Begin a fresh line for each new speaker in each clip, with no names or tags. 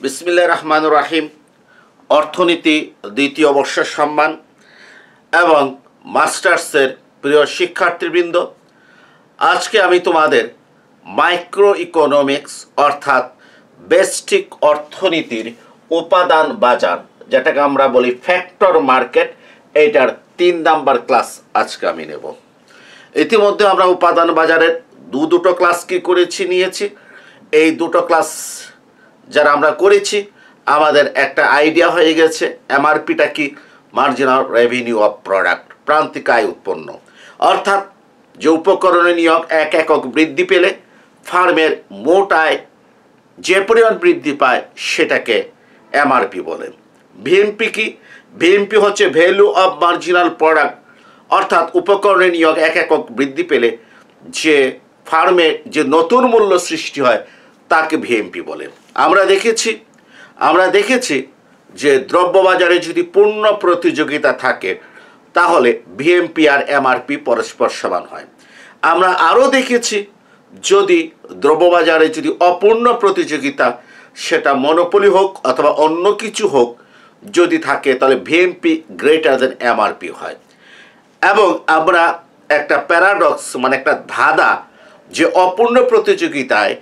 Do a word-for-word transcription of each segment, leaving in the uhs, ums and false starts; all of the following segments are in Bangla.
বিসমিল্লাহির রহমানির রহিম। অর্থনীতি দ্বিতীয় বর্ষের সম্মান এবং মাস্টার্সের প্রিয় শিক্ষার্থীবৃন্দ, আজকে আমি তোমাদের মাইক্রো ইকোনমিক্স অর্থাৎ বেসিক অর্থনীতির উপাদান বাজার, যেটাকে আমরা বলি ফ্যাক্টর মার্কেট, এইটার তিন নাম্বার ক্লাস আজকে আমি নেব। ইতিমধ্যে আমরা উপাদান বাজারের দু দুটো ক্লাস কি করেছি নিয়েছি। এই দুটো ক্লাস যারা আমরা করেছি আমাদের একটা আইডিয়া হয়ে গেছে এমআরপিটা কি, মার্জিনাল রেভিনিউ অফ প্রোডাক্ট, প্রান্তিক আয় উৎপন্ন, অর্থাৎ যে উপকরণের নিয়োগ এক একক বৃদ্ধি পেলে ফার্মের মোট আয় যে পরিমাণ বৃদ্ধি পায় সেটাকে এমআরপি বলে। ভিএমপি কি? ভিএমপি হচ্ছে ভ্যালু অফ মার্জিনাল প্রোডাক্ট, অর্থাৎ উপকরণের নিয়োগ এক একক বৃদ্ধি পেলে যে ফার্মে যে নতুন মূল্য সৃষ্টি হয় তাকে ভিএমপি বলে। আমরা দেখেছি আমরা দেখেছি যে দ্রব্যবাজারে যদি পূর্ণ প্রতিযোগিতা থাকে তাহলে ভিএমপি আর এমআরপি পরস্পর সমান হয়। আমরা আরও দেখেছি যদি দ্রব্যবাজারে যদি অপূর্ণ প্রতিযোগিতা, সেটা মনোপলি হোক অথবা অন্য কিছু হোক, যদি থাকে তাহলে ভিএমপি গ্রেটার দেন এমআরপি হয়। এবং আমরা একটা প্যারাডক্স মানে একটা ধাঁধা, যে অপূর্ণ প্রতিযোগিতায়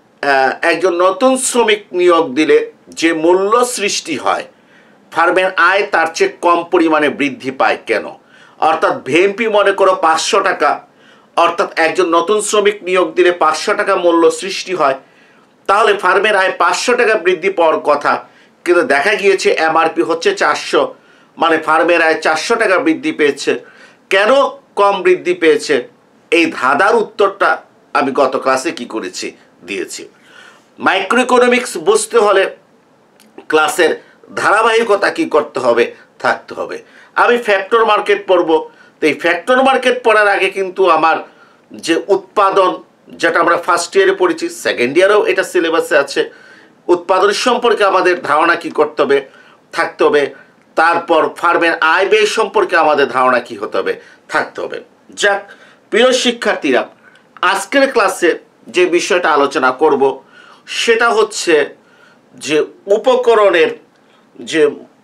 একজন নতুন শ্রমিক নিয়োগ দিলে যে মূল্য সৃষ্টি হয় ফার্মের আয় তার চেয়ে কম পরিমাণে বৃদ্ধি পায় কেন? অর্থাৎ ভিএমপি মনে করো পাঁচশো টাকা, অর্থাৎ একজন নতুন শ্রমিক নিয়োগ দিলে পাঁচশো টাকা মূল্য সৃষ্টি হয়, তাহলে ফার্মের আয় পাঁচশো টাকা বৃদ্ধি পাওয়ার কথা, কিন্তু দেখা গিয়েছে এমআরপি হচ্ছে চারশো, মানে ফার্মের আয় চারশো টাকা বৃদ্ধি পেয়েছে। কেন কম বৃদ্ধি পেয়েছে? এই ধাঁধার উত্তরটা আমি গত ক্লাসে কি করেছি দিয়েছি। মাইক্রো ইকোনমিক্স বুঝতে হলে ক্লাসের ধারাবাহিকতা কি করতে হবে, থাকতে হবে। আমি ফ্যাক্টর মার্কেট পড়ব, তো এই ফ্যাক্টর মার্কেট পড়ার আগে কিন্তু আমার যে উৎপাদন, যেটা আমরা ফার্স্ট ইয়ারে পড়েছি, সেকেন্ড ইয়ারেও এটা সিলেবাসে আছে, উৎপাদন সম্পর্কে আমাদের ধারণা কি করতে হবে, থাকতে হবে। তারপর ফার্মের আয় ব্যয় সম্পর্কে আমাদের ধারণা কি হতে হবে, থাকতে হবে। যাক প্রিয় শিক্ষার্থীরা, আজকের ক্লাসে যে বিষয়টা আলোচনা করব সেটা হচ্ছে যে উপকরণের যে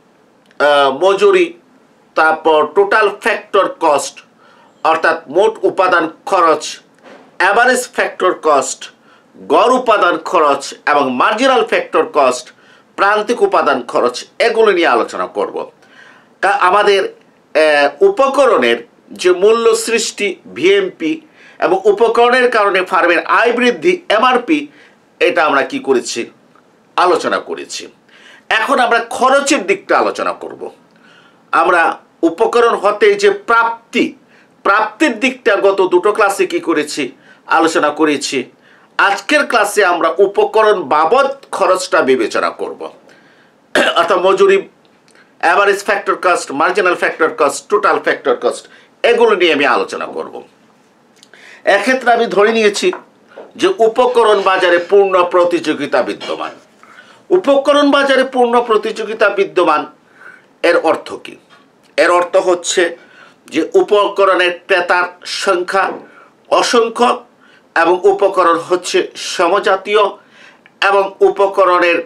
মজুরি, তারপর টোটাল ফ্যাক্টর কস্ট অর্থাৎ মোট উপাদান খরচ, অ্যাভারেজ ফ্যাক্টর কস্ট, গড় উপাদান খরচ এবং মার্জিনাল ফ্যাক্টর কস্ট, প্রান্তিক উপাদান খরচ, এগুলো নিয়ে আলোচনা করব। আমাদের উপকরণের যে মূল্য সৃষ্টি ভিএমপি এবং উপকরণের কারণে ফার্মের আয় বৃদ্ধি এমআরপি, এটা আমরা কি করেছি, আলোচনা করেছি। এখন আমরা খরচের দিকটা আলোচনা করব। আমরা উপকরণ হতে যে প্রাপ্তি, প্রাপ্তির দিকটা গত দুটো ক্লাসে কি করেছি, আলোচনা করেছি। আজকের ক্লাসে আমরা উপকরণ বাবদ খরচটা বিবেচনা করব, অর্থাৎ মজুরি, average factor cost, marginal factor cost, total factor cost, এগুলো নিয়ে আমি আলোচনা করব। এক্ষেত্রে আমি ধরে নিয়েছি যে উপকরণ বাজারে পূর্ণ প্রতিযোগিতা বিদ্যমান। উপকরণ বাজারে পূর্ণ প্রতিযোগিতা বিদ্যমান এর অর্থ কি? এর অর্থ হচ্ছে যে উপকরণের ক্রেতার সংখ্যা অসংখ্য এবং উপকরণ হচ্ছে সমজাতীয় এবং উপকরণের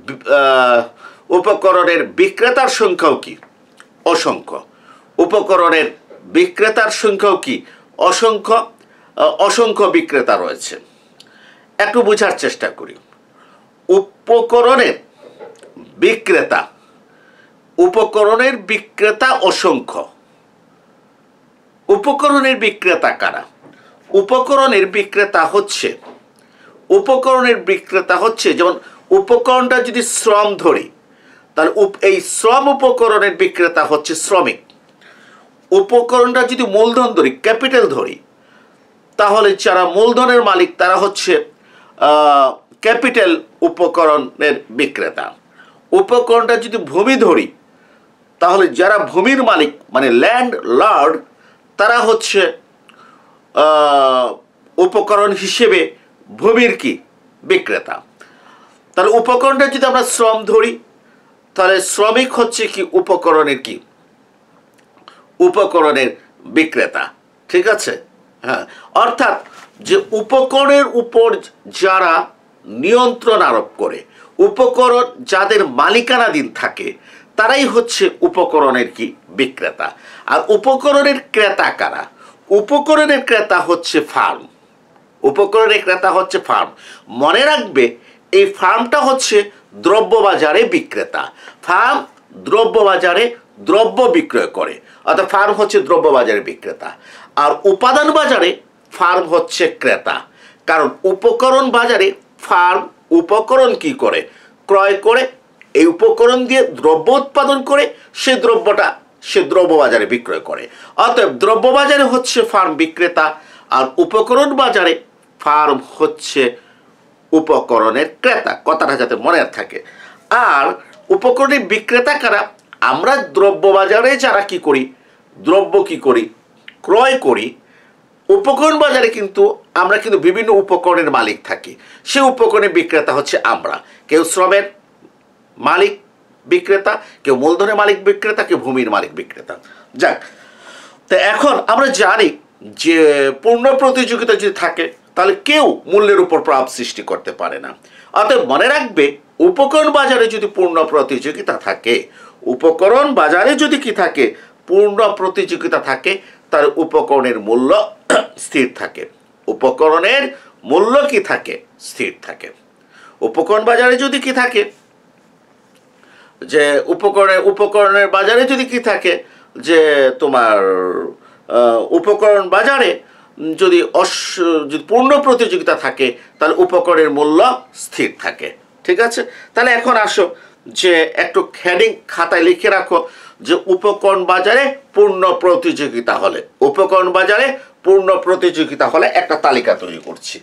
উপকরণের বিক্রেতার সংখ্যাও কি, অসংখ্য। উপকরণের বিক্রেতার সংখ্যাও কি, অসংখ্য। অসংখ্য বিক্রেতা রয়েছে। একটু বোঝার চেষ্টা করি। উপকরণের বিক্রেতা উপকরণের বিক্রেতা অসংখ্য। উপকরণের বিক্রেতা কারা? উপকরণের বিক্রেতা হচ্ছে উপকরণের বিক্রেতা হচ্ছে যেমন উপকরণটা যদি শ্রম ধরি, তাহলে এই শ্রম উপকরণের বিক্রেতা হচ্ছে শ্রমিক। উপকরণটা যদি মূলধন ধরি, ক্যাপিটাল ধরি, তাহলে যারা মূলধনের মালিক তারা হচ্ছে ক্যাপিটাল উপকরণের বিক্রেতা। উপকরণটা যদি ভূমি ধরি, তাহলে যারা ভূমির মালিক মানে ল্যান্ড লর্ড, তারা হচ্ছে উপকরণ হিসেবে ভূমির কি, বিক্রেতা। তাহলে উপকরণটা যদি আমরা শ্রম ধরি, তাহলে শ্রমিক হচ্ছে কি, উপকরণের কি, উপকরণের বিক্রেতা। ঠিক আছে? হ্যাঁ, অর্থাৎ যে উপকরণের উপর যারা নিয়ন্ত্রণ আরোপ করে। উপকরণ যাদের মালিকানাধীন থাকে তারাই হচ্ছে উপকরণের কি বিক্রেতা। আর উপকরণের ক্রেতা কারা? উপকরণের ক্রেতা হচ্ছে ফার্ম। উপকরণের ক্রেতা হচ্ছে ফার্ম। মনে রাখবে এই ফার্মটা হচ্ছে দ্রব্যবাজারে বিক্রেতা। ফার্ম দ্রব্যবাজারে দ্রব্য বিক্রয় করে, অর্থাৎ ফার্ম হচ্ছে দ্রব্যবাজারে বিক্রেতা। আর উপাদান বাজারে ফার্ম হচ্ছে ক্রেতা। কারণ উপকরণ বাজারে ফার্ম উপকরণ কি করে? ক্রয় করে, এই উপকরণ দিয়ে দ্রব্য উৎপাদন করে সেই দ্রব্যটা সে দ্রব্যবাজারে বিক্রয় করে। অতএব দ্রব্যবাজারে হচ্ছে ফার্ম বিক্রেতা, আর উপকরণ বাজারে ফার্ম হচ্ছে উপকরণের ক্রেতা। কথাটা যাতে মনে থাকে। আর উপকরণের বিক্রেতা কারা? আমরা দ্রব্যবাজারে যারা কি করি, দ্রব্য কি করি, ক্রয় করি। উপকরণ বাজারে কিন্তু আমরা কিন্তু বিভিন্ন উপকরণের মালিক থাকি। সে উপকরণের বিক্রেতা হচ্ছে আমরা। কেউ শ্রমের মালিক বিক্রেতা, কেউ মূলধনের মালিক বিক্রেতা, কেউ ভূমির মালিক বিক্রেতা। যাক, তো এখন আমরা জানি যে পূর্ণ প্রতিযোগিতা যদি থাকে তাহলে কেউ মূল্যের উপর প্রভাব সৃষ্টি করতে পারে না। অতএব মনে রাখবে উপকরণ বাজারে যদি পূর্ণ প্রতিযোগিতা থাকে, উপকরণ বাজারে যদি কি থাকে, পূর্ণ প্রতিযোগিতা থাকে, তার উপকরণের মূল্য স্থির থাকে। উপকরণের মূল্য কি থাকে? স্থির থাকে। উপকরণ বাজারে যদি কি থাকে, যে উপকরণের উপকরণের বাজারে যদি কি থাকে, যে তোমার উপকরণ বাজারে যদি অস যদি পূর্ণ প্রতিযোগিতা থাকে তাহলে উপকরণের মূল্য স্থির থাকে। ঠিক আছে, তাহলে এখন আসো যে একটু হেডিং খাতায় লিখে রাখো যে উপকরণ বাজারে পূর্ণ প্রতিযোগিতা হলে, উপকরণ বাজারে পূর্ণ প্রতিযোগিতা হলে একটা তালিকা তৈরি করছি।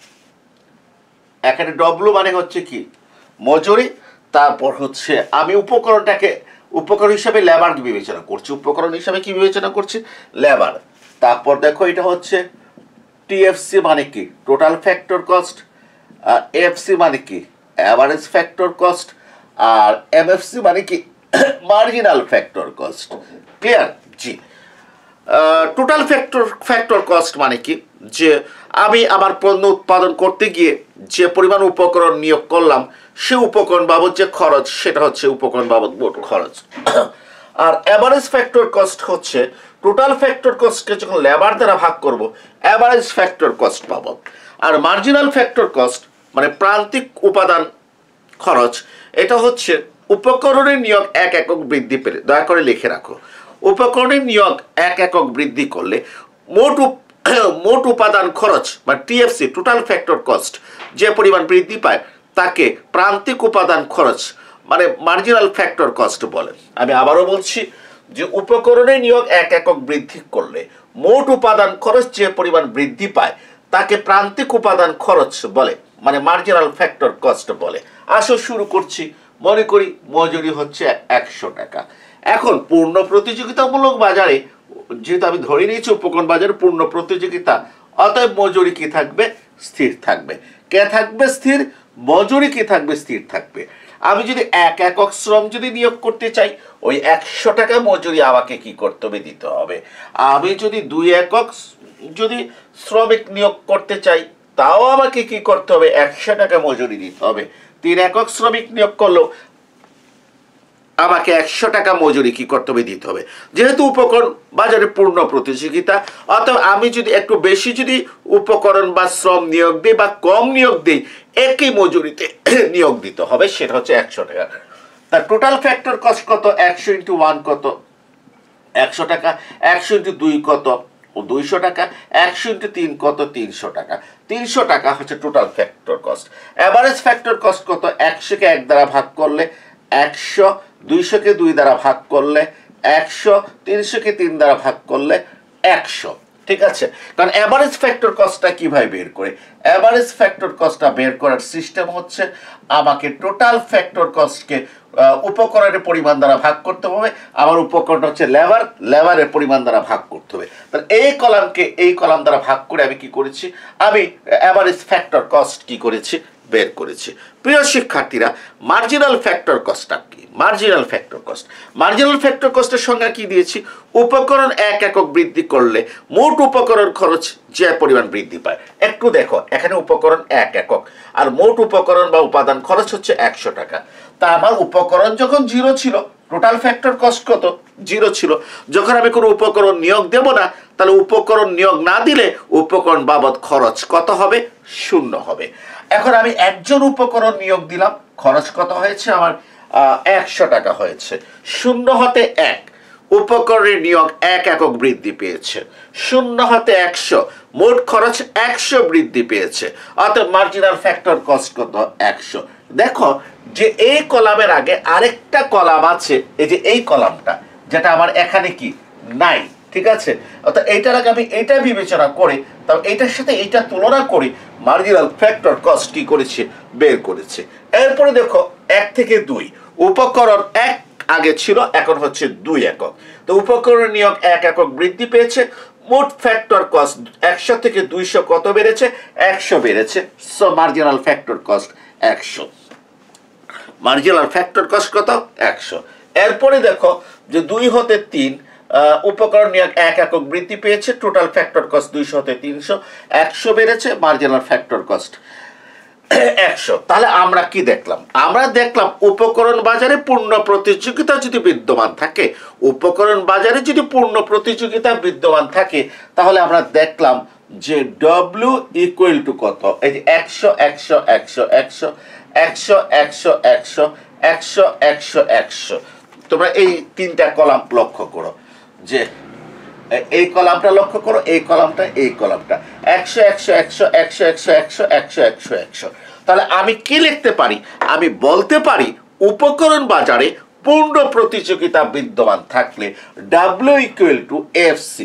এখানে ডব্লু মানে হচ্ছে কি মজুরি, তারপর হচ্ছে আমি উপকরণটাকে উপকরণ হিসাবে লেবার বিবেচনা করছি। উপকরণ হিসাবে কি বিবেচনা করছি? লেবার। তারপর দেখো এটা হচ্ছে টিএফসি মানে কি টোটাল ফ্যাক্টর কস্ট, আর এফসি মানে কি অ্যাভারেজ ফ্যাক্টর কস্ট, আর এমএফসি মানে কি মার্জিনাল ফ্যাক্টর কস্ট। ক্লিয়ার? জি। টোটাল ফ্যাক্টর ফ্যাক্টর কস্ট মানে কি, যে আমি আমার পণ্য উৎপাদন করতে গিয়ে যে পরিমাণ উপকরণ নিয়োগ করলাম সে উপকরণ বাবদ যে খরচ সেটা হচ্ছে উপকরণ বাবদ মোট খরচ। আর অ্যাভারেজ ফ্যাক্টর কস্ট হচ্ছে টোটাল ফ্যাক্টর কস্টকে যখন লেবার দ্বারা ভাগ করব অ্যাভারেজ ফ্যাক্টর কস্ট পাবো। আর মার্জিনাল ফ্যাক্টর কস্ট মানে প্রান্তিক উপাদান খরচ, এটা হচ্ছে উপকরণের নিয়োগ এক একক বৃদ্ধি পেলে, দয়া করে লিখে রাখো, উপকরণের নিয়োগ এক একক বৃদ্ধি করলে মোট মোট উপাদান খরচ বা টিএফসি টোটাল ফ্যাক্টর কস্ট যে পরিমাণ বৃদ্ধি পায় তাকে প্রান্তিক উপাদান খরচ মানে মার্জিনাল ফ্যাক্টর কস্ট বলে। আমি আবারও বলছি যে উপকরণের নিয়োগ এক একক বৃদ্ধি করলে মোট উপাদান খরচ যে পরিমাণ বৃদ্ধি পায় তাকে প্রান্তিক উপাদান খরচ বলে, মানে মার্জিনাল ফ্যাক্টর কস্ট বলে। আসো শুরু করছি। মনে করি মজুরি হচ্ছে একশো টাকা। এখন পূর্ণ প্রতিযোগিতামূলক বাজারে যেহেতু আমি ধরে নিয়েছি উপকরণ বাজারে পূর্ণ প্রতিযোগিতা, অতএব মজুরি কি থাকবে? স্থির থাকবে। কে থাকবে স্থির? মজুরি কি থাকবে? স্থির থাকবে। আমি যদি এক একক শ্রম যদি নিয়োগ করতে চাই ওই একশো টাকা মজুরি আমাকে কি করতে হবে? দিতে হবে। আমি যদি দুই একক যদি শ্রমিক নিয়োগ করতে চাই তাও আমাকে কি করতে হবে? একশো টাকা মজুরি দিতে হবে। তিন একক শ্রমিক নিয়োগ করলেও আমাকে একশো টাকা মজুরি কি করতে হবে? দিতে হবে। যেহেতু উপকরণ বাজারে পূর্ণ প্রতিযোগিতা, অথবা আমি যদি একটু বেশি যদি উপকরণ বা শ্রম নিয়োগ দিই বা কম নিয়োগ দিই একই মজুরিতে নিয়োগ দিতে হবে, সেটা হচ্ছে একশো টাকা। তার টোটাল ফ্যাক্টর কস্ট কত? একশো ইন্টু ওয়ান কত? একশো টাকা। একশো ইন্টু দুই কত? ও দুইশো টাকা। একশো ইন্টু তিন কত? তিনশো টাকা। তিনশো টাকা হচ্ছে total factor cost. Average factor cost কত? একশোকে এক দ্বারা ভাগ করলে একশো, দুইশোকে দুই দ্বারা ভাগ করলে একশো, তিনশোকে তিন দ্বারা ভাগ করলে একশো। ঠিক আছে, কারণ অ্যাভারেজ ফ্যাক্টর কস্টটা কিভাবে বের করে? অ্যাভারেজ ফ্যাক্টর কস্টটা বের করার সিস্টেম হচ্ছে আমাকে টোটাল ফ্যাক্টর কস্টকে উপকরণের পরিমাণ দ্বারা ভাগ করতে হবে। আমার উপকরণ হচ্ছে লেবার, লেবারের পরিমাণ দ্বারা ভাগ করতে হবে। তাহলে এই কলামকে এই কলাম দ্বারা ভাগ করে আমি কি করেছি? আমি অ্যাভারেজ ফ্যাক্টর কস্ট কি করেছি? বের করেছি। প্রিয় শিক্ষার্থীরা, মার্জিনাল ফ্যাক্টর কস্টটা কি? Marginal factor cost, marginal factor কস্টের সংজ্ঞা কি দিয়েছি? উপকরণ এক একক বৃদ্ধি করলে মোট উপকরণ খরচ যে পরিমাণ বৃদ্ধি পায়। একটু দেখো, এখানে উপকরণ এক একক আর মোট উপকরণ বা উপাদান খরচ হচ্ছে একশো টাকা। তা আমার উপকরণ যখন জিরো ছিল, টোটাল ফ্যাক্টর কস্ট কত? জিরো ছিল। যখন আমি কোনো উপকরণ নিয়োগ দেব না, তাহলে উপকরণ নিয়োগ না দিলে উপকরণ বাবদ খরচ কত হবে? শূন্য হবে। এখন আমি একজন উপকরণ নিয়োগ দিলাম, খরচ কত হয়েছে আমার? একশো টাকা হয়েছে। শূন্য হতে এক, উপকরণের নিয়োগ এক একক বৃদ্ধি পেয়েছে। শূন্য হতে একশো, মোট খরচ একশো বৃদ্ধি পেয়েছে। অর্থাৎ মার্জিনাল ফ্যাক্টর কস্ট কত? একশো। দেখো যে এই কলামের আগে আরেকটা কলাম আছে, এই যে এই কলামটা, যেটা আমার এখানে কি নাই, ঠিক আছে? অর্থাৎ এইটার আগে আমি এইটা বিবেচনা করে, তবে এইটার সাথে এইটা তুলনা করি, মার্জিনাল ফ্যাক্টর কস্ট কি করেছে? বের করেছে। এরপরে দেখো এক থেকে দুই, উপকরণ এক আগে ছিল, এখন হচ্ছে দুই একক। তো উপকরণ নিয়োগ এক একক বৃদ্ধি পেয়েছে, মোট ফ্যাক্টর কস্ট একশো থেকে দুইশো কত বেড়েছে? একশো বেড়েছে। সো মার্জিনাল ফ্যাক্টর কস্ট একশো। মার্জিনাল ফ্যাক্টর কস্ট কত? একশো। এরপরে দেখো যে দুই হতে তিন, উপকরণ নিয়োগ এক একক বৃদ্ধি পেয়েছে, টোটাল ফ্যাক্টর কস্ট দুইশো হতে তিনশো, একশো বেড়েছে, মার্জিনাল ফ্যাক্টর কস্ট একশো। তাহলে আমরা কি দেখলাম? আমরা দেখলাম উপকরণ বাজারে পূর্ণ প্রতিযোগিতা যদি বিদ্যমান থাকে, উপকরণ বাজারে যদি পূর্ণ প্রতিযোগিতা বিদ্যমান থাকে, তাহলে আমরা দেখলাম যে ডব্লিউ ইকুয়াল টু কত? এই যে একশো একশো একশো একশো একশো একশো একশো একশো একশো একশো। তোমরা এই তিনটা কলাম লক্ষ্য করো, যে এই কলামটা লক্ষ্য করো, এই কলামটা, এই কলামটা, একশো একশো একশো একশো একশো একশো একশো একশো একশো। তাহলে আমি কি লিখতে পারি? আমি বলতে পারি উপকরণ বাজারে পূর্ণ প্রতিযোগিতা বিদ্যমান থাকলে W equal to F C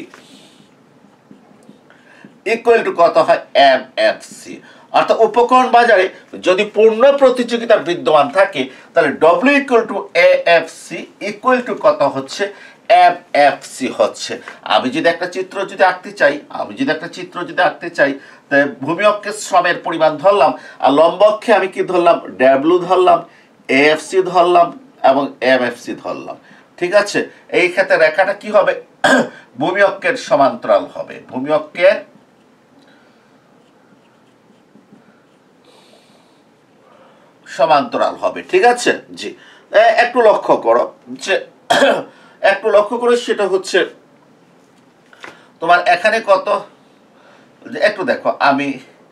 equal to কত হয়? M F C. অর্থাৎ উপকরণ বাজারে যদি পূর্ণ প্রতিযোগিতা বিদ্যমান থাকে, তাহলে W equal to A F C equal to কত হচ্ছে? এম এফ সি হচ্ছে। আমি যদি একটা চিত্র যদি আঁকতে চাই, আমি যদি একটা চিত্র যদি আঁকতে চাই, তাহলে ভূমি অক্ষে শ্রমের পরিমাণ ধরলাম, আর লম্ব অক্ষে আমি কি ধরলাম? ডাব্লিউ ধরলাম, এ এফ সি ধরলাম এবং এম এফ সি ধরলাম, ঠিক আছে? এই ক্ষেত্রে রেখাটা কি হবে? ভূমি অক্ষের সমান্তরাল হবে, ভূমি অক্ষের সমান্তরাল হবে, ঠিক আছে? জি, একটু লক্ষ্য করো, যে একটু লক্ষ্য করো, সেটা হচ্ছে তোমার এখানে কত? একটু দেখো, আমি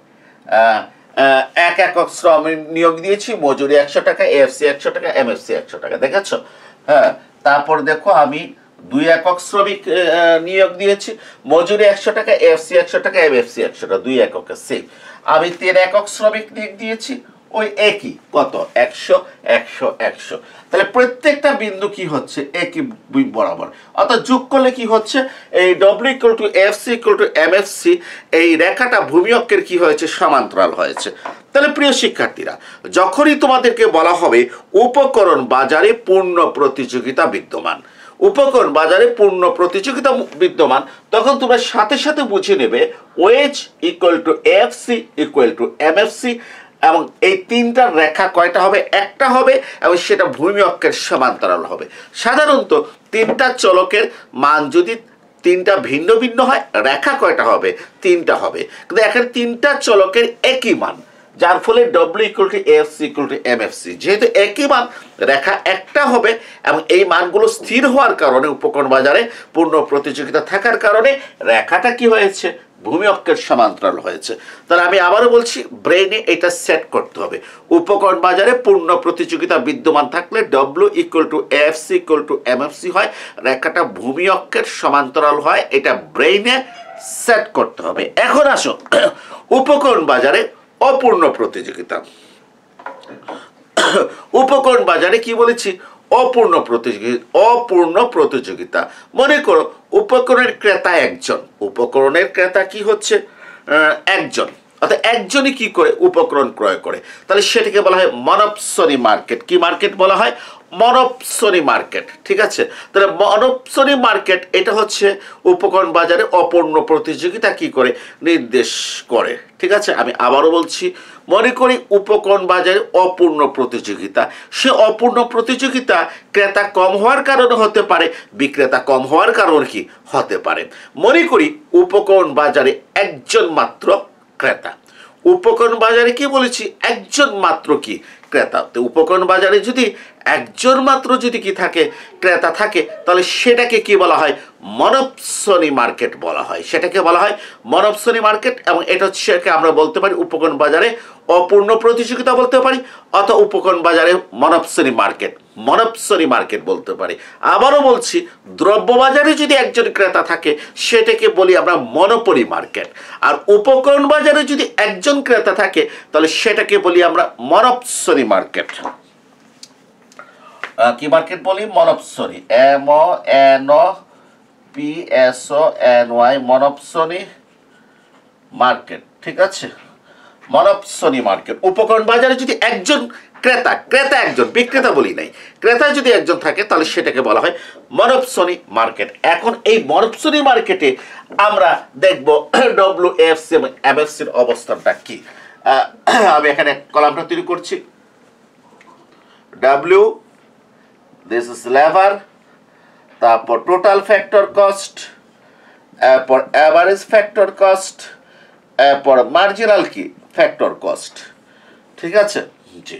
এক একক শ্রম নিয়োগ দিয়েছি, মজুরি একশো টাকা, এএফসি একশো টাকা, এমএফসি একশো টাকা, দেখেছ? হ্যাঁ, তারপর দেখো আমি দুই একক শ্রমিক নিয়োগ দিয়েছি, মজুরি একশো টাকা, এএফসি একশো টাকা, এমএফসি একশো টাকা, দুই এককের সেম। আমি তিন একক শ্রমিক নিয়োগ দিয়েছি, ওই একই, কত? একশো একশো একশো। তাহলে প্রত্যেকটা বিন্দু কি হচ্ছে? একই বরাবর। অর্থাৎ যোগ করলে কি হচ্ছে? এই W equal to F C equal to M F C, এই রেখাটা ভূমি অক্ষের কি হয়েছে? সমান্তরাল হয়েছে। তাহলে প্রিয় শিক্ষার্থীরা, যখনই তোমাদেরকে বলা হবে উপকরণ বাজারে পূর্ণ প্রতিযোগিতা বিদ্যমান, উপকরণ বাজারে পূর্ণ প্রতিযোগিতা বিদ্যমান, তখন তোমরা সাথে সাথে বুঝে নেবে wage equal to F C equal to M F C, এবং এই তিনটার রেখা কয়টা হবে? একটা হবে, এবং সেটা ভূমি অক্ষের সমান্তরাল হবে। সাধারণত তিনটা চলকের মান যদি তিনটা ভিন্ন ভিন্ন হয়, রেখা কয়টা হবে? তিনটা হবে। কিন্তু এখানে তিনটা চলকের একই মান, যার ফলে W equal to F C equal to M F C, যেহেতু একই মান, রেখা একটা হবে, এবং এই মানগুলো স্থির হওয়ার কারণে, উপকরণ বাজারে পূর্ণ প্রতিযোগিতা থাকার কারণে রেখাটা কি হয়েছে? ভূমি অক্ষের সমান্তরাল হয়েছে। তাহলে আমি আবারও বলছি, ব্রেইনে এটা সেট করতে হবে। উপকরণ বাজারে পূর্ণ প্রতিযোগিতা বিদ্যমান থাকলে W equal to F C equal to M F C হয়, রেখাটা ভূমি অক্ষের সমান্তরাল হয়, এটা ব্রেইনে সেট করতে হবে। এখন আসো উপকরণ বাজারে অপূর্ণ প্রতিযোগিতা। উপকরণ বাজারে কি বলেছি? অপূর্ণ প্রতিযোগিতা। অপূর্ণ প্রতিযোগিতা মনে করো উপকরণের ক্রেতা একজন, উপকরণের ক্রেতা কি হচ্ছে? একজন, অর্থাৎ একজনই কি করে উপকরণ ক্রয় করে, তাহলে সেটাকে বলা হয় মনোপসনি মার্কেট। কি মার্কেট বলা হয়? Monopsony market. ঠিক আছে, তাহলে মনোপসনি মার্কেট এটা হচ্ছে উপকরণ বাজারে অপূর্ণ প্রতিযোগিতা কি করে নির্দেশ করে। ঠিক আছে, আমি আবারও বলছি, মনে করি উপকরণ বাজারে অপূর্ণ প্রতিযোগিতা। সে অপূর্ণ প্রতিযোগিতা ক্রেতা কম হওয়ার কারণে হতে পারে, বিক্রেতা কম হওয়ার কারণে কি হতে পারে। মনে করি উপকরণ বাজারে একজন মাত্র ক্রেতা। উপকরণ বাজারে কি বলেছি? একজন মাত্র কি ক্রেতা। তো উপকরণ বাজারে যদি একজন মাত্র যদি কি থাকে ক্রেতা থাকে, তাহলে সেটাকে কি বলা হয়? মনোপসনি মার্কেট বলা হয়। সেটাকে বলা হয় মনোপসনি মার্কেট। এবং এটা হচ্ছে আমরা বলতে পারি উপকরণ বাজারে অপূর্ণ প্রতিযোগিতা বলতে পারি, অথবা উপকরণ বাজারে মনোপসনি মার্কেট মনোপসনি মার্কেট বলতে পারি। আবারও বলছি, দ্রব্য বাজারে যদি একজন ক্রেতা থাকে সেটাকে বলি আমরা মনোপলি মার্কেট। আর উপকরণ বাজারে যদি একজন ক্রেতা থাকে তাহলে সেটাকে বলি আমরা মনোপসনি মার্কেট। কি মার্কেট বলি? Monopsony, M O N O P S O N Y, monopsony market. ঠিক আছে, মনোপসনি মার্কেট। উপকরণ বাজারে যদি একজন ক্রেতা ক্রেতা একজন, বিক্রেতা বলি নাই, ক্রেতা যদি একজন থাকে তাহলে সেটাকে বলা হয় মনোপসনি মার্কেট। এখন এই মনোপসনি মার্কেটে আমরা দেখব ডব্লিউ এফ সি এবং এম এফ সির অবস্থানটা কি। আমি এখানে কলামটা তৈরি করছি। ডাব্লিউ, দিস ইজ লেবার, তারপর টোটাল ফ্যাক্টর কস্ট, এরপর অ্যাভারেজ ফ্যাক্টর কস্ট, এরপর মার্জিনাল কি ফ্যাক্টর কস্ট। ঠিক আছে, জি।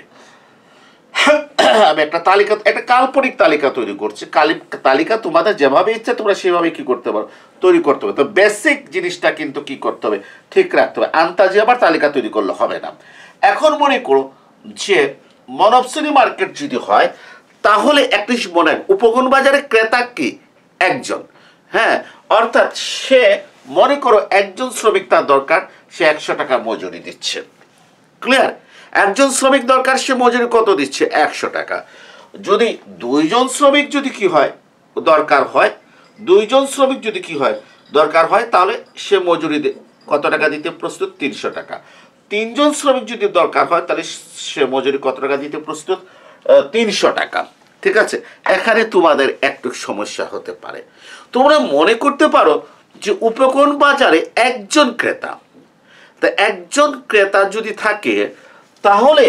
আমি একটা তালিকা, একটা কাল্পনিক তালিকা তৈরি করছি। তালিকা তোমাদের যেভাবে ইচ্ছা তোমরা সেভাবে কি করতে পারো, তৈরি করতে হবে। তো বেসিক জিনিসটা কিন্তু কি করতে হবে, ঠিক রাখতে হবে। আন্তাজে আবার তালিকা তৈরি করলে হবে না। এখন মনে করো যে মনোপসনি মার্কেট যদি হয়, তাহলে একটি মনে হয় উপকরণ বাজারে ক্রেতা কি একজন। হ্যাঁ, অর্থাৎ সে মনে করো একজন শ্রমিক তার দরকার, সে একশো টাকা মজুরি দিচ্ছে। ক্লিয়ার? একজন শ্রমিক দরকার, সে মজুরি কত দিচ্ছে? একশো টাকা। যদি দুইজন শ্রমিক যদি কি হয় দরকার হয়, দুইজন শ্রমিক যদি কি হয় দরকার হয়, তাহলে সে মজুরি কত টাকা দিতে প্রস্তুত? তিনশো টাকা। তিনজন শ্রমিক যদি দরকার হয়, তাহলে সে মজুরি কত টাকা দিতে প্রস্তুত? তিনশো টাকা। ঠিক আছে, এখানে তোমাদের একটু সমস্যা হতে পারে। তোমরা মনে করতে পারো যে উপকরণ বাজারে একজন ক্রেতা, তা একজন ক্রেতা যদি থাকে তাহলে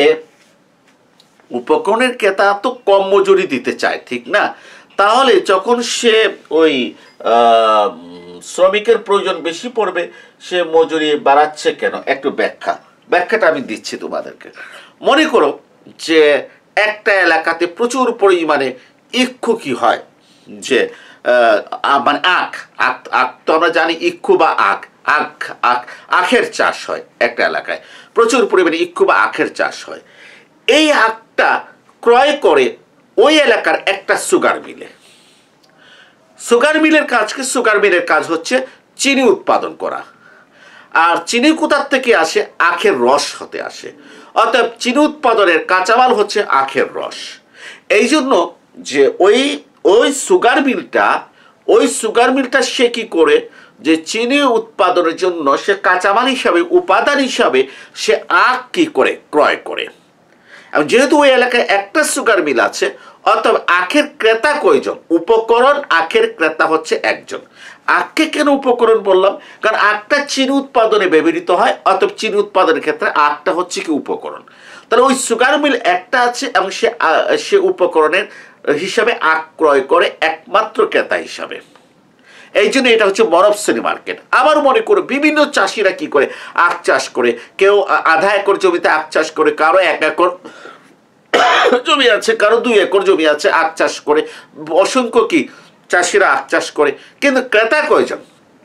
উপকরণের ক্রেতা তো কম মজুরি দিতে চায়, ঠিক না? তাহলে যখন সে ওই শ্রমিকের প্রয়োজন বেশি পড়বে, সে মজুরি বাড়াচ্ছে কেন? একটু ব্যাখ্যা ব্যাখ্যাটা আমি দিচ্ছি তোমাদেরকে। মনে করো যে একটা এলাকাতে প্রচুর পরিমাণে ইক্ষু কি হয়, যে মানে আখ আখ আখ তো আমরা জানি ইক্ষু বা আখ আখ আখ আখের চাষ হয় একটা এলাকায়, প্রচুর পরিমাণে ইক্ষু বা আখের চাষ হয়। এই আখটা ক্রয় করে ওই এলাকার একটা সুগার মিলে। সুগার মিলের কাজ কি? সুগার মিলের কাজ হচ্ছে চিনি উৎপাদন করা। আর চিনি কোথার থেকে আসে? আখের রস হতে আসে। অতএব চিনি উৎপাদনের কাঁচামাল হচ্ছে আখের রস। এই জন্য যে ওই ওই সুগার মিলটা ওই সুগার মিলটা সে কি করে, যে চিনি উৎপাদনের জন্য সে কাঁচামাল হিসাবে, উপাদান হিসাবে সে আখ কি করে ক্রয় করে। এবং যেহেতু ওই এলাকায় একটা সুগার মিল আছে, অতএব আখের ক্রেতা কয়জন? উপকরণ আখের ক্রেতা হচ্ছে একজন। আখকে কেন উপকরণ বললাম? কারণ আখটা চিনি উৎপাদনে ব্যবহৃত হয়, অতএব চিনি উৎপাদনের ক্ষেত্রে আখটা হচ্ছে কি উপকরণ। তাহলে ওই সুগার মিল একটা আছে এবং সে সে উপকরণের হিসাবে আখ ক্রয় করে একমাত্র ক্রেতা হিসাবে। এই জন্য এটা হচ্ছে মনোপসনি মার্কেট। আবার মনে করো বিভিন্ন চাষিরা কি করে আখ চাষ করে, কেউ আধা একর জমিতে আখ চাষ করে, কারো এক একর জমি আছে, কারো দুই একর জমি আছে, আখ চাষ করে। অসংখ্য কি চাষিরা আখ চাষ করে, কিন্তু ক্রেতা কয়জন?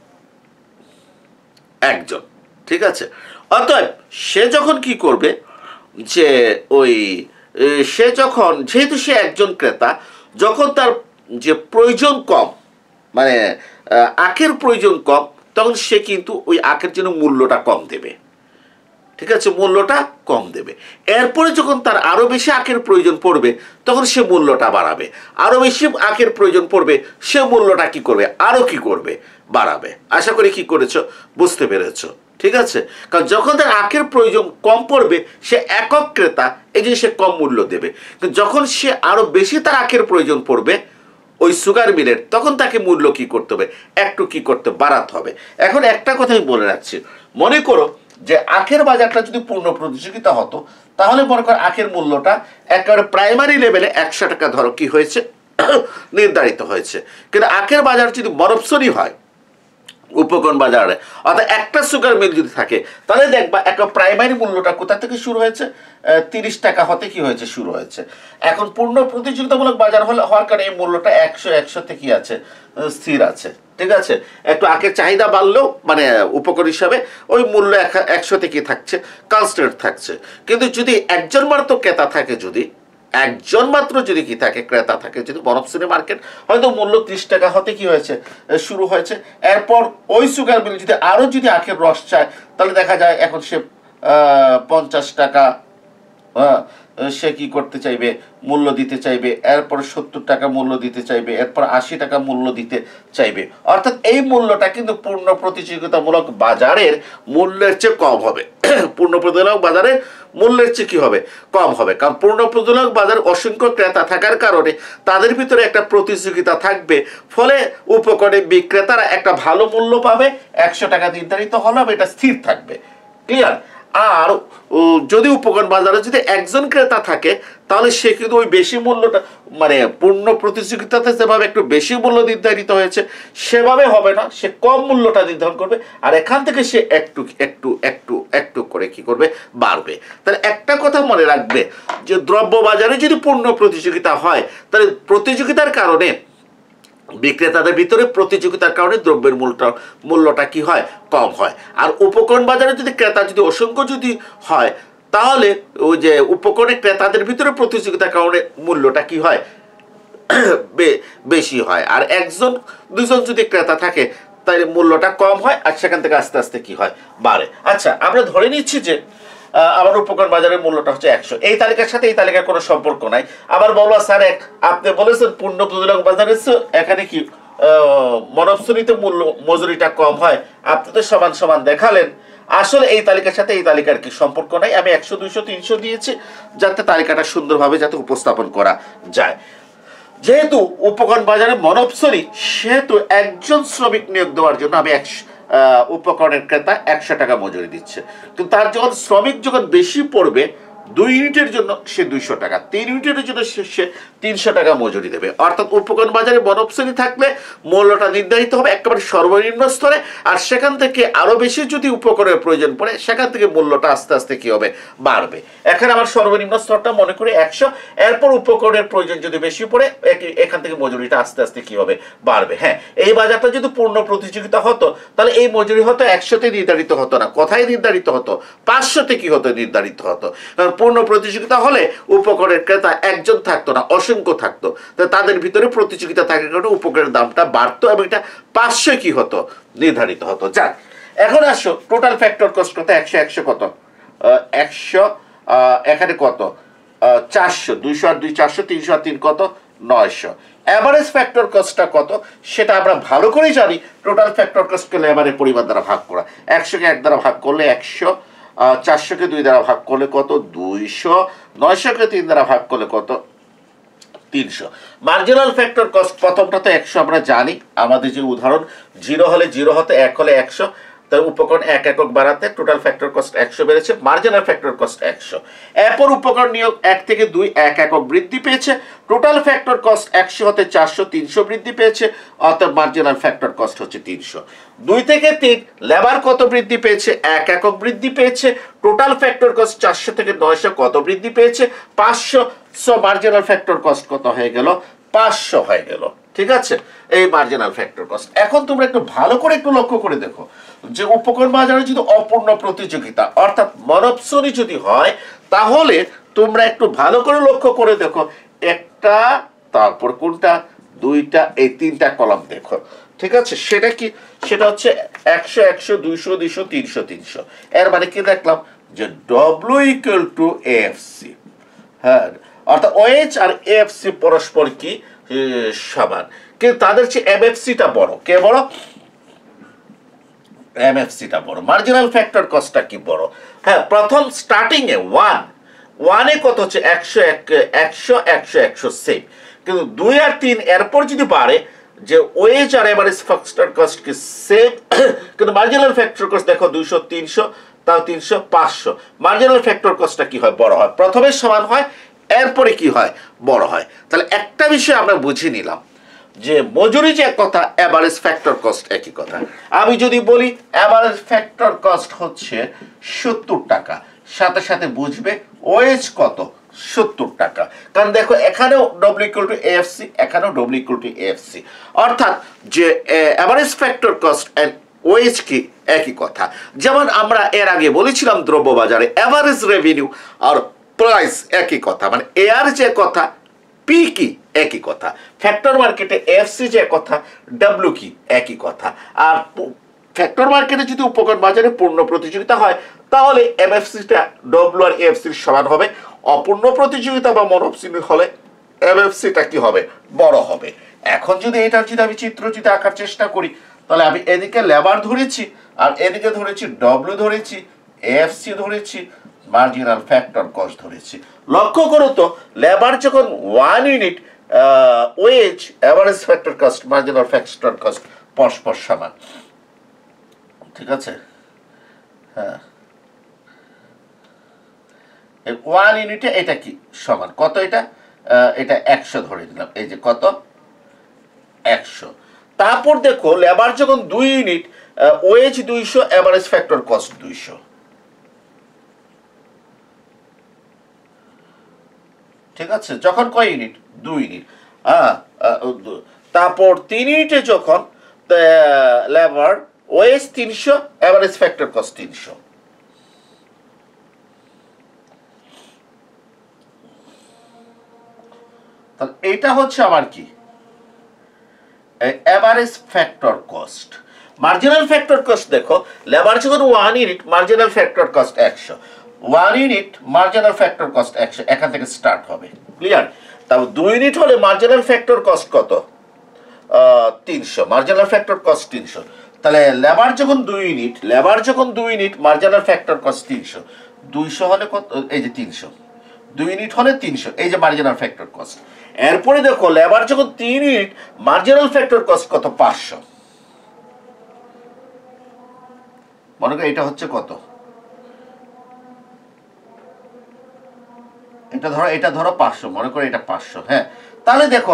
একজন। ঠিক আছে, অতএব সে যখন কি করবে, যে ওই সে যখন, যেহেতু সে একজন ক্রেতা, যখন তার যে প্রয়োজন কম, মানে আখের প্রয়োজন কম, তখন সে কিন্তু ওই আখের জন্য মূল্যটা কম দেবে। ঠিক আছে, মূল্যটা কম দেবে। এরপরে যখন তার আরো বেশি আখের প্রয়োজন পড়বে, তখন সে মূল্যটা বাড়াবে। আরো বেশি আখের প্রয়োজন পড়বে, সে মূল্যটা কি করবে? আরো কি করবে? বাড়াবে। আশা করি কি করেছো, বুঝতে পেরেছো। ঠিক আছে, কারণ যখন তার আখের প্রয়োজন কম পড়বে সে একক ক্রেতা এই যে সে কম মূল্য দেবে, কিন্তু যখন সে আরো বেশি তার আখের প্রয়োজন পড়বে ওই সুগার মিলের, তখন তাকে মূল্য কি করতে হবে, একটু কি করতে বাড়াতে হবে। এখন একটা কথাই বলে রাখছি, মনে করো যে আখের বাজারটা যদি পূর্ণ প্রতিযোগিতা হতো তাহলে মনে করো আখের মূল্যটা একেবারে প্রাইমারি লেভেলে একশো টাকা ধরো কি হয়েছে নির্ধারিত হয়েছে, কিন্তু আখের বাজার যদি মনপসনি হয় উপকরণ বাজারে, অর্থাৎ একটা সুগার মিল যদি থাকে তাহলে দেখবা একটা প্রাইমারি মূল্যটা কোথা থেকে শুরু হয়েছে, তিরিশ টাকা হতে কি হয়েছে শুরু হয়েছে। এখন পূর্ণ প্রতিযোগিতামূলক বাজার হলে হওয়ার কারণে এই মূল্যটা একশো একশোতে কি আছে, স্থির আছে। ঠিক আছে, একটু আখের চাহিদা বাড়লেও মানে উপকরণ হিসাবে ওই মূল্য একশোতে কি থাকছে, কনস্ট্যান্ট থাকছে। কিন্তু যদি একজন মাত্র ক্রেতা থাকে, যদি একজন মাত্র যদি কি থাকে ক্রেতা থাকে, যদি মনপসনি মার্কেট হয়তো মূল্য ত্রিশ টাকা হতে কি হয়েছে শুরু হয়েছে, এরপর ওই সুগার মিল যদি আরো যদি আখের রস চায় তাহলে দেখা যায় এখন সে পঞ্চাশ টাকা সে কি করতে চাইবে, মূল্য দিতে চাইবে, এরপর সত্তর টাকা মূল্য দিতে চাইবে, এরপর আশি টাকা মূল্য দিতে চাইবে। অর্থাৎ এই মূল্যটা কিন্তু পূর্ণ প্রতিযোগিতামূলক বাজারের মূল্যের চেয়ে কম হবে। পূর্ণ প্রতিযোগিতামূলক বাজারের মূল্যের চেয়ে কি হবে, কম হবে, কারণ পূর্ণ প্রতিযোগিতামূলক বাজার অসংখ্য ক্রেতা থাকার কারণে তাদের ভিতরে একটা প্রতিযোগিতা থাকবে, ফলে উপকরণের বিক্রেতারা একটা ভালো মূল্য পাবে, একশো টাকা নির্ধারিত হলে এটা স্থির থাকবে। ক্লিয়ার? আর যদি উপকরণ বাজারে যদি একজন ক্রেতা থাকে তাহলে সে কিন্তু ওই বেশি মূল্যটা মানে পূর্ণ প্রতিযোগিতাতে যেভাবে একটু বেশি মূল্য নির্ধারিত হয়েছে সেভাবে হবে না, সে কম মূল্যটা নির্ধারণ করবে, আর এখান থেকে সে একটু একটু একটু একটু করে কি করবে, বাড়বে। তাহলে একটা কথা মনে রাখবে যে দ্রব্য বাজারে যদি পূর্ণ প্রতিযোগিতা হয় তাহলে প্রতিযোগিতার কারণে বিক্রেতাদের ভিতরে প্রতিযোগিতার কারণে দ্রব্যের মূল্যটা মূল্যটা কি হয়, কম হয়। আর উপকরণ বাজারে যদি ক্রেতা যদি অসংখ্য যদি হয় তাহলে ওই যে উপকরণের ক্রেতাদের ভিতরে প্রতিযোগিতার কারণে মূল্যটা কি হয়, বেশি হয়। আর একজন দুজন যদি ক্রেতা থাকে তাহলে মূল্যটা কম হয়, আর সেখান থেকে আস্তে আস্তে কি হয়, বাড়ে। আচ্ছা, আমরা ধরে নিচ্ছি যে আমার উপকরণ বাজারের মূল্যটা হচ্ছে একশো, এই তালিকার সাথে এই তালিকার কোনো সম্পর্ক নাই। আবার বলবো স্যার আপনি বলেছেন পূর্ণ প্রতিযোগিতামূলক বাজারে এখানে কি মনপসনিতে মূল্য মজুরিটা কম হয়, আপনি তো সমান সমান দেখালেন। আসলে এই তালিকার সাথে এই তালিকার কি সম্পর্ক নাই, আমি একশো দুইশো তিনশো দিয়েছি যাতে তালিকাটা সুন্দরভাবে যাতে উপস্থাপন করা যায়। যেহেতু উপকরণ বাজারে মনপসনি, সেহেতু একজন শ্রমিক নিয়োগ দেওয়ার জন্য আমি একশো উপকরণের ক্রেতা একশো টাকা মজুরি দিচ্ছে, কিন্তু তার যখন শ্রমিক যখন বেশি পড়বে দুই ইউনিটের জন্য সে দুইশো টাকা, তিন ইউনিটের জন্য সে তিনশো টাকা মজুরি দেবে। অর্থাৎ উপকরণ বাজারে মনপসনি থাকলে মূল্যটা নির্ধারিত হবে একেবারে সর্বনিম্ন স্তরে, আর সেখান থেকে আরো বেশি যদি উপকরণের প্রয়োজন পড়ে সেখান থেকে মূল্যটা আস্তে আস্তে কি হবে, বাড়বে। এখানে আমার সর্বনিম্ন স্তরটা মনে করি একশো, এরপর উপকরণের প্রয়োজন যদি বেশি পড়ে এখান থেকে মজুরিটা আস্তে আস্তে কি হবে, বাড়বে। হ্যাঁ, এই বাজারটা যদি পূর্ণ প্রতিযোগিতা হতো তাহলে এই মজুরি হতো একশোতে নির্ধারিত হতো না, কোথায় নির্ধারিত হতো, পাঁচশোতে কি হতো, নির্ধারিত হতো। কারণ পূর্ণ প্রতিযোগিতা হলে উপকরণের ক্রেতা একজন থাকতো না, অসংখ্য থাকতো, তাদের ভিতরে প্রতিযোগিতা থাকার কারণে উপকরণের দামটা বাড়তো এবং এটা পাঁচশো কি হতো, নির্ধারিত হতো। যাক, এখন আসো টোটাল ফ্যাক্টর কস্ট কত, একশো একশো কত, একশো এখানে কত, চারশো, দুইশো আর দুই চারশো, তিনশো আর তিন কত, নয়শো। অ্যাভারেজ ফ্যাক্টর কস্টটা কত সেটা আমরা ভালো করেই জানি, টোটাল ফ্যাক্টর কস্টকে লেবারের পরিমাণ দ্বারা ভাগ করা, একশোকে এক দ্বারা ভাগ করলে একশো, চারশোকে দুই দ্বারা ভাগ করলে কত, দুইশো, নয়শোকে তিন দ্বারা ভাগ করলে কত, তিনশো। মার্জিনাল ফ্যাক্টর কস্ট প্রথমটা তো একশো আমরা জানি, আমাদের যে উদাহরণ জিরো হলে জিরো হতে এক হলে একশো, তার উপকরণ এক একক বাড়াতে টোটাল ফ্যাক্টর কস্ট একশো বেড়েছে, মার্জিনাল ফ্যাক্টর কস্ট একশো। এরপর উপকরণ নিয়োগ এক থেকে দুই এক একক বৃদ্ধি পেয়েছে, টোটাল ফ্যাক্টর কস্ট একশো হতে চারশো, তিনশো বৃদ্ধি পেয়েছে, অর্থাৎ মার্জিনাল ফ্যাক্টর কস্ট হচ্ছে তিনশো। দুই থেকে তিন লেবার কত বৃদ্ধি পেয়েছে, এক একক বৃদ্ধি পেয়েছে, টোটাল ফ্যাক্টর কস্ট চারশো থেকে নয়শো কত বৃদ্ধি পেয়েছে, পাঁচশো। সো মার্জিনাল ফ্যাক্টর কস্ট কত হয়ে গেল, পাঁচশো হয়ে গেল। ঠিক আছে, এই মার্জিনাল ফ্যাক্টর কস্ট। এখন তোমরা একটু ভালো করে একটু লক্ষ্য করে দেখো যে উপকরণ বাজারে যদি অপূর্ণ প্রতিযোগিতা অর্থাৎ মনপসনি যদি হয় তাহলে তোমরা একটু ভালো করে লক্ষ্য করে দেখো, একটা তারপর কোনটা, দুইটা, এই তিনটা কলাম দেখো। ঠিক আছে, সেটা কি, সেটা হচ্ছে একশো একশো, দুইশো দুইশো, তিনশো তিনশো। এর মানে কি দেখলাম যে W equal to F C. হ্যাঁ, অর্থাৎ ওএইচ আর এফ সি পরস্পর কি সমান, কিন্তু তাদের চেয়ে এম এফ সিটা বড়। কে বড়? এমএফসিটা বড়, মার্জিনাল ফ্যাক্টর কস্টটা কি বড়? হ্যাঁ, প্রথম স্টার্টিং এ ওয়ান ওয়ানে কত হচ্ছে একশো একশো একশো একশো সেম, কিন্তু দুই আর তিন এরপর যদি বাড়ে যে ওয়েজ আর এভারেজ ফ্যাক্টর কস্ট কি সেম, কিন্তু মার্জিনাল ফ্যাক্টর কস্ট দেখো দুইশো তিনশো তাও তিনশো পাঁচশো, মার্জিনাল ফ্যাক্টর কস্টটা কি হয়? বড় হয়। প্রথমে সমান হয়, এরপরে কি হয়? বড় হয়। তাহলে একটা বিষয় আমরা বুঝে নিলাম যে মজুরি যে এক কথা, এভারেজ ফ্যাক্টর কস্ট একই কথা। আমি যদি বলি এভারেজ ফ্যাক্টর কস্ট হচ্ছে সত্তর টাকা, সাথে সাথে বুঝবে ওয়েজ কত? সত্তর টাকা। কারণ দেখো এখানেও ডব্লিউ ইকুয়াল টু এএফসি, এখানেও ডব্লিউ ইকুয়াল টু এএফসি, অর্থাৎ যে average factor cost and wage কি একই কথা। যেমন আমরা এর আগে বলেছিলাম দ্রব্য বাজারে এভারেজ রেভিনিউ আর প্রাইস একই কথা, মানে এর যে কথা পি কি একই কথা, ফ্যাক্টর মার্কেটে এফসি যে কথা ডাব্লিউ কি একই কথা। আর ফ্যাক্টর মার্কেটে যদি উপকরণ বাজারে পূর্ণ প্রতিযোগিতা হয় তাহলে এমএফসিটা ডব্লিউ আর এফসির সমান হবে, অপূর্ণ প্রতিযোগিতা বা মনোপসনি হলে এমএফসিটা কি হবে? বড় হবে। এখন যদি এটার যদি আমি চিত্র যদি আঁকার চেষ্টা করি তাহলে আমি এদিকে লেবার ধরেছি আর এদিকে ধরেছি ডব্লিউ ধরেছি, এফসি ধরেছি, মার্জিনাল ফ্যাক্টর কস্ট ধরেছি। লক্ষ্য করো তো লেবার যখন one unit wage average factor cost marginal factor cost পরস্পর সমান, ঠিক আছে? হ্যাঁ, ওয়ান ইউনিটে এটা কি সমান কত? এটা এটা একশো ধরে দিলাম, এই যে কত? একশো। তারপর দেখো লেবার যখন দুই ইউনিট ওয়েজ দুইশো এভারেজ ফ্যাক্টর কস্ট দুইশো, ঠিক আছে? যখন কয় ইউনিট? দুই ইউনিট। হ্যাঁ, তারপর তিন ইউনিটে যখন লেবার ওয়েজ তিনশো এভারেজ ফ্যাক্টর কস্ট তিনশো। তাহলে এইটা হচ্ছে আমার কি average factor cost. Marginal factor cost দেখো লেবার যখন one unit marginal factor cost একশো, one unit marginal factor cost একশো, এখান থেকে স্টার্ট হবে, ক্লিয়ার? তারপর দুই ইউনিট হলে মার্জিনাল ফ্যাক্টর কস্ট কত? তিনশো, মার্জিনাল ফ্যাক্টর কস্ট তিনশো। তাহলে লেবার যখন দুই ইউনিট লেবার যখন দুই ইউনিট মার্জিনাল ফ্যাক্টর কস্ট তিনশো, দুইশো হলে কত? এই যে তিনশো, দুই ইউনিট হলে তিনশো, এই যে মার্জিনাল ফ্যাক্টর কস্ট। এরপরে দেখো লেবার যখন তিন ইউনিট মার্জিনাল ফ্যাক্টর কস্ট কত? পাঁচশো। মনে করো এটা হচ্ছে কত? এটা ধরো এটা ধরো পাঁচশো, মনে করো এটা পাঁচশো। হ্যাঁ, তাহলে দেখো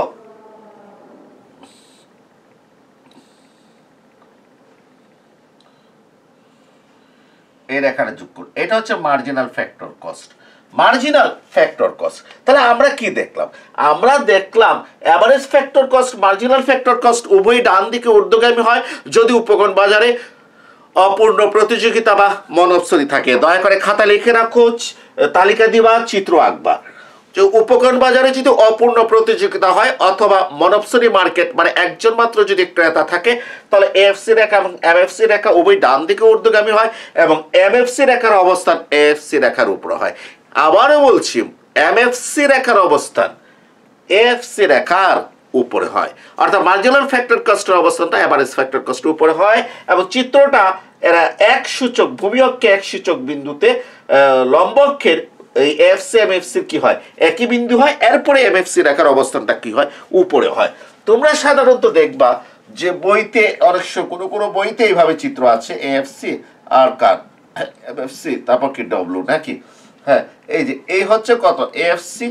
এর এখানে যোগ করুন, এটা হচ্ছে marginal factor cost, marginal factor cost. তাহলে আমরা কি দেখলাম? আমরা দেখলাম average factor cost marginal factor cost উভয় ডান দিকে ঊর্ধ্বগামী হয় যদি উপকরণ বাজারে অপূর্ণ প্রতিযোগিতা বা মনোপসনি থাকে। দয়া করে খাতা লিখে রাখো, তালিকা দিবা, চিত্র আঁকবা। যে উপকরণ বাজারে যদি অপূর্ণ প্রতিযোগিতা হয় অথবা মনোপসনি মার্কেট মানে একজন মাত্র যদি ক্রেতা থাকে তাহলে এএফসি রেখা এবং এমএফসি রেখা উভয় ডান দিকে ঊর্ধ্বগামী হয় এবং এমএফসি রেখার অবস্থান এএফসি রেখার উপরে হয়। আবারও বলছি, এমএফসি রেখার অবস্থান এএফসি রেখার উপরে হয়, অর্থাৎ মার্জিনাল ফ্যাক্টর কস্টের অবস্থানটা এভারেজ ফ্যাক্টর কস্টের উপরে হয়। এবং চিত্রটা এরা এক সূচক ভূমি অক্ষে এক সূচক বিন্দুতে লম্ব অক্ষের এই এফসি এমএফসি কি হয়? একই বিন্দু হয়। এরপরে এমএফসি রেখার অবস্থানটা কি হয়? উপরে হয়। তোমরা সাধারণত দেখবা যে বইতে অনেক কোনো কোনো বইতে এইভাবে চিত্র আছে, এএফসি আর কার এমএফসি, তারপর কি ডব্লিউ নাকি? হ্যাঁ, এই যে এই হচ্ছে কত? এএফসি,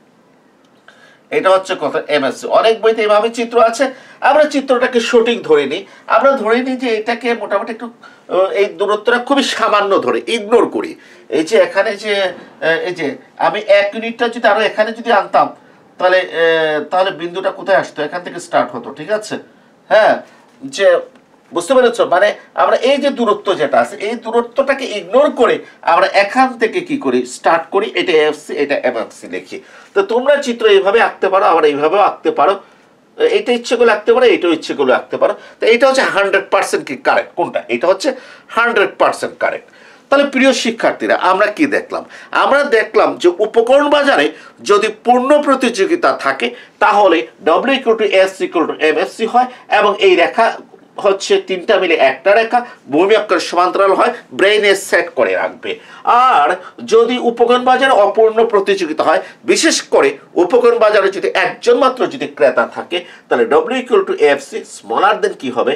এটা হচ্ছে কত? এমএফসি। অনেক বইতে এইভাবে চিত্র আছে। আমরা চিত্রটাকে সঠিক ধরে নিই, আমরা ধরে নিই যে এটাকে মোটামুটি একটু এই দূরত্বটা খুবই সামান্য ধরে ইগনোর করি। এই যে এখানে যে এই যে আমি এক ইউনিটটা যদি আরো এখানে যদি আনতাম তাহলে তাহলে বিন্দুটা কোথায় আসতো? এখান থেকে স্টার্ট হতো, ঠিক আছে? হ্যাঁ, যে বুঝতে পেরেছ? মানে আমরা এই যে দূরত্ব যেটা আছে এই দূরত্বটাকে ইগনোর করে আমরা এখান থেকে কি করি? স্টার্ট করি, এটা এফসি এটা এমএফসি লিখি। তো তোমরা চিত্র এইভাবে আঁকতে পারো, আবার এইভাবেও আঁকতে পারো, এটা ইচ্ছে করে আঁকতে পারো, এটাও ইচ্ছে করে আঁকতে পারো। তো এটা হচ্ছে হান্ড্রেড পার্সেন্ট কি কারেক্ট? কোনটা? এটা হচ্ছে হান্ড্রেড পার্সেন্ট কারেক্ট। তাহলে প্রিয় শিক্ষার্থীরা আমরা কি দেখলাম? আমরা দেখলাম যে উপকরণ বাজারে যদি পূর্ণ প্রতিযোগিতা থাকে তাহলে W equal to S equal to MFC হয় এবং এই রেখা হচ্ছে তিনটা মিলে একটা রেখা, ভূমি অক্ষের সমান্তরাল হয়, ব্রেইনে সেট করে রাখবে। আর যদি উপকরণ বাজারে অপূর্ণ প্রতিযোগিতা হয়, বিশেষ করে উপকরণ বাজারে যদি একজন মাত্র যদি ক্রেতা থাকে, তাহলে W equal to F C smaller than কি হবে,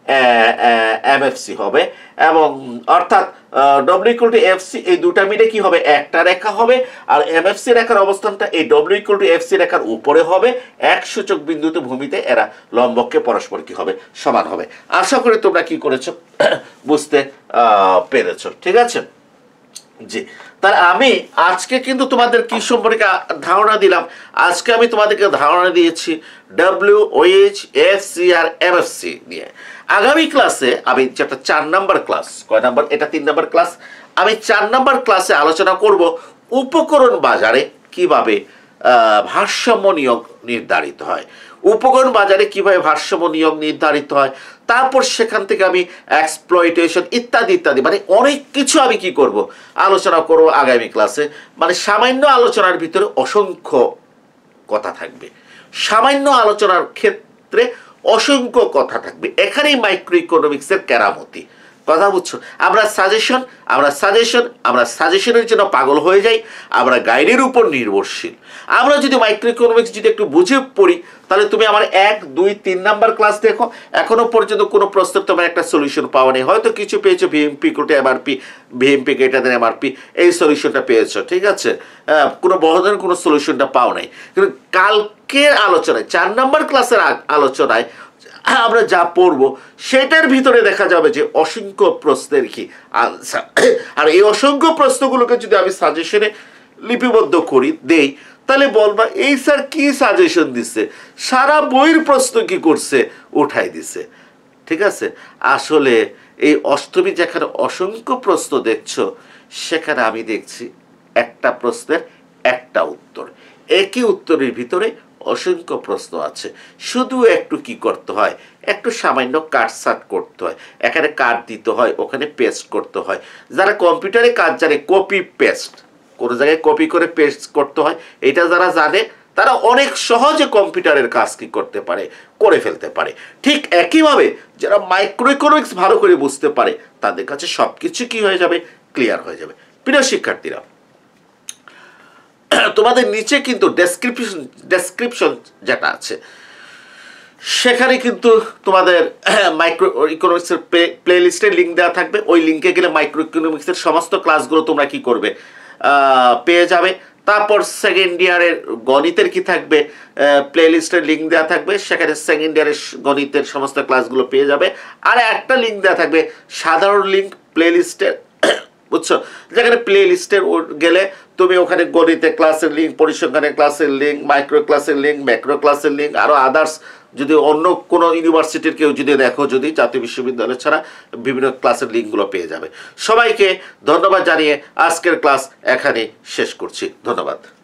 এম এফ সি হবে। এবং অর্থাৎ W equal to F C এই দুটা মিলে কি হবে, একটা রেখা হবে। আর এম এফ সি রেখার অবস্থানটা এই W equal to F C রেখার উপরে হবে। এক সূচক বিন্দুতে ভূমিতে এরা লম্বকে পরস্পর কি হবে, সমান হবে। আশা করি তোমরা কি করেছো, বুঝতে পেরেছো। ঠিক আছে, জি। তাহলে আমি আজকে কিন্তু তোমাদের কি সম্পর্কে ধারণা দিলাম, আজকে আমি তোমাদেরকে ধারণা দিয়েছি ডব্লিউ, ওএইচ, এফ সি আর এম এফ সি নিয়ে। আগামী ক্লাসে আমি যেটা চার নাম্বার ক্লাস, কয় নাম্বার, এটা তিন নাম্বার ক্লাস, আমি চার নাম্বার ক্লাসে আলোচনা করব উপকরণ বাজারে কিভাবে ভারসাম্য নিয়োগ নির্ধারিত হয়, উপকরণ বাজারে কিভাবে ভারসাম্য নিয়োগ নির্ধারিত হয়, তারপর সেখান থেকে আমি এক্সপ্লয়টেশন ইত্যাদি ইত্যাদি মানে অনেক কিছু আমি কি করব, আলোচনা করব আগামী ক্লাসে। মানে সামান্য আলোচনার ভিতরে অসংখ্য কথা থাকবে, সামান্য আলোচনার ক্ষেত্রে অসংখ্য কথা থাকবে। এখানেই মাইক্রো ইকোনমিক্সের কেরামতি, কথা বুঝছো। আমরা সাজেশন আমরা সাজেশন আমরা সাজেশনের জন্য পাগল হয়ে যাই, আমরা গাইডের উপর নির্ভরশীল। আমরা যদি মাইক্রো ইকোনমিক্স যদি একটু বুঝে পড়ি, তাহলে তুমি আমার এক দুই তিন নাম্বার ক্লাস দেখো, এখনো পর্যন্ত কোনো প্রশ্নের তোমার একটা সলিউশন পাওয়া নেই। হয়তো কিছু পেয়েছো ভিএমপি কোটে MRP, VMP greater than MRP, এই সলিউশনটা পেয়েছো, ঠিক আছে, কোনো বড় ধরনের কোনো সলিউশনটা পাও নাই। কিন্তু কালকের আলোচনায়, চার নাম্বার ক্লাসের আলোচনায় আমরা যা পড়ব সেটার ভিতরে দেখা যাবে যে অসংখ্য প্রশ্নের কি আনসার। আর এই অসংখ্য প্রশ্নগুলোকে যদি আমি সাজেশনে লিপিবদ্ধ করি দেই, তাহলে বলবা এই স্যার কি সাজেশন দিচ্ছে, সারা বইয়ের প্রশ্ন কি করছে, উঠাই দিছে। ঠিক আছে, আসলে এই অষ্টমী যেখানে অসংখ্য প্রশ্ন দেখছো, সেখানে আমি দেখছি একটা প্রশ্নের একটা উত্তর, একই উত্তরের ভিতরে অসংখ্য প্রশ্ন আছে। শুধু একটু কি করতে হয়, একটু সামান্য কাটসাট করতে হয়, এখানে কাট দিতে হয়, ওখানে পেস্ট করতে হয়। যারা কম্পিউটারে কাজ জানে, কপি পেস্ট, কোনো জায়গায় কপি করে পেস্ট করতে হয়, এটা যারা জানে তারা অনেক সহজে কম্পিউটারের কাজ কি করতে পারে, করে ফেলতে পারে। ঠিক একইভাবে যারা মাইক্রো ইকোনমিক্স ভালো করে বুঝতে পারে, তাদের কাছে সব কিছু কি হয়ে যাবে, ক্লিয়ার হয়ে যাবে। প্রিয় শিক্ষার্থীরা, তোমাদের নিচে কিন্তু ডেসক্রিপশন ডেসক্রিপশন যেটা আছে, সেখানে কিন্তু তোমাদের মাইক্রো ইকোনমিক্সের প্লে লিস্টের লিঙ্ক দেওয়া থাকবে। ওই লিঙ্কে গেলে মাইক্রো ইকোনমিক্সের সমস্ত ক্লাসগুলো তোমরা কি করবে, পেয়ে যাবে। তারপর সেকেন্ড ইয়ারের গণিতের কি থাকবে, প্লে লিস্টের লিঙ্ক দেওয়া থাকবে, সেখানে সেকেন্ড ইয়ারের গণিতের সমস্ত ক্লাসগুলো পেয়ে যাবে। আর একটা লিঙ্ক দেওয়া থাকবে সাধারণ লিঙ্ক প্লে লিস্টের, বুঝছো, যেখানে প্লে লিস্টের গেলে তুমি ওখানে গণিতের ক্লাসের লিঙ্ক, পরিসংখ্যানের ক্লাসের লিঙ্ক, মাইক্রো ক্লাসের লিঙ্ক, ম্যাক্রো ক্লাসের লিঙ্ক, আরও আদার্স যদি অন্য কোনো ইউনিভার্সিটির কেউ যদি দেখো, যদি জাতীয় বিশ্ববিদ্যালয় ছাড়া বিভিন্ন ক্লাসের লিঙ্কগুলো পেয়ে যাবে। সবাইকে ধন্যবাদ জানিয়ে আজকের ক্লাস এখানে শেষ করছি। ধন্যবাদ।